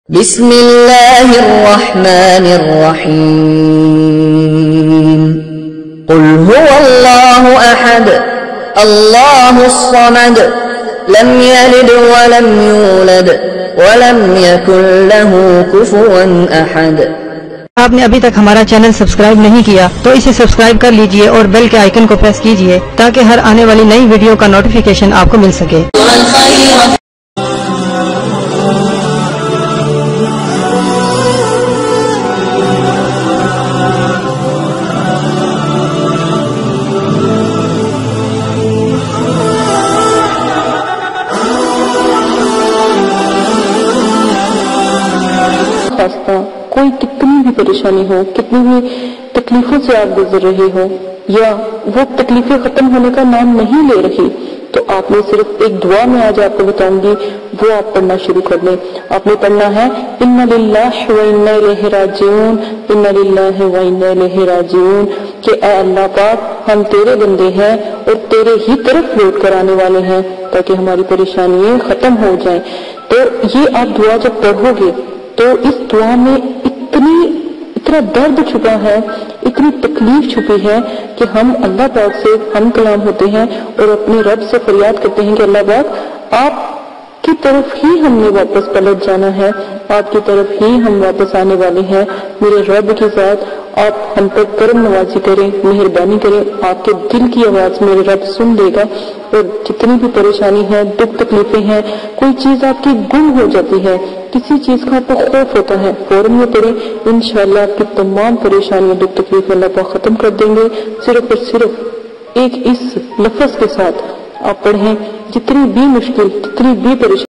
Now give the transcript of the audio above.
بسم اللہ الرحمن الرحیم قل هو اللہ احد اللہ الصمد لم یلد ولم یولد ولم یکن له کفوا احد۔ آپ نے ابھی تک ہمارا چینل سبسکرائب نہیں کیا تو اسے سبسکرائب کر لیجئے اور بیل کے آئیکن کو پریس کیجئے تاکہ ہر آنے والی نئی ویڈیو کا نوٹیفیکیشن آپ کو مل سکے۔ کوئی کتنی بھی پریشانی ہو، کتنی بھی تکلیفوں سے آپ گزر رہے ہو یا وہ تکلیفیں ختم ہونے کا نام نہیں لے رہی، تو آپ نے صرف ایک دعا میں آج آپ کو بتاؤں گی، وہ آپ پڑھنا شروع کر دیں۔ آپ نے پڑھنا ہے اِنَّ لِلَّهِ وَإِنَّا إِلَيْهِ رَاجِعُونَ، اِنَّ لِلَّهِ وَإِنَّا إِلَيْهِ رَاجِعُونَ، کہ اے اللہ پاک ہم تیرے بندے ہیں اور تیرے ہی طرف لوٹ کر آنے والے ہیں تاکہ ہماری پریشانیاں ختم ہو جائیں۔ تو یہ آپ دعا جب پڑھو گے تو اس دعا میں اتنا درد چھپا ہے، اتنی تکلیف چھپی ہے کہ ہم اللہ پاک سے ہم کلام ہوتے ہیں اور اپنے رب سے فریاد کرتے ہیں کہ اللہ پاک آپ کی طرف ہی ہم نے واپس پلٹ جانا ہے، آپ کی طرف ہی ہم واپس آنے والے ہیں۔ میرے رب کی ذات آپ ہم پر کرم نوازی کریں، مہربانی کریں، آپ کے دل کی آواز میرے رب سن لے گا، اور جتنی بھی پریشانی ہے، دکھ تکلیفیں ہیں، کوئی چیز آپ کی گم ہو جاتی ہے، کسی چیز کا آپ کو خوف ہوتا ہے، فوراً یہ پڑھیں، انشاءاللہ آپ کی تمام پریشانیاں دکھ تکلیفیں اللہ پاک ختم کر دیں گے۔ صرف اور صرف ایک اس لفظ کے ساتھ آپ پڑھیں، جتنی بھی مشکل، جتنی بھی پریشانی